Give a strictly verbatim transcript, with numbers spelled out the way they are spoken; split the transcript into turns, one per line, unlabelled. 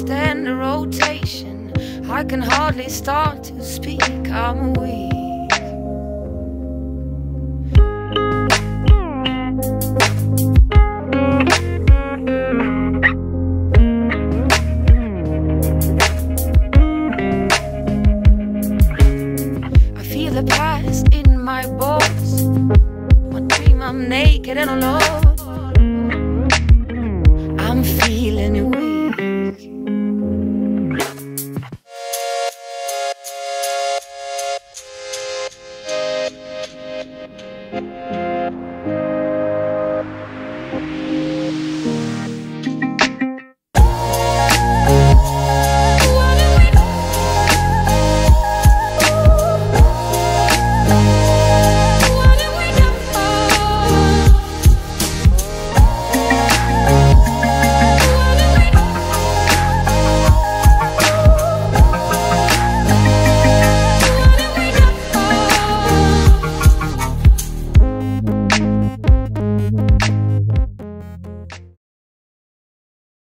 stand the rotation. I can hardly start to speak, I'm weak. I feel the past in my bones. My dream I'm naked and alone.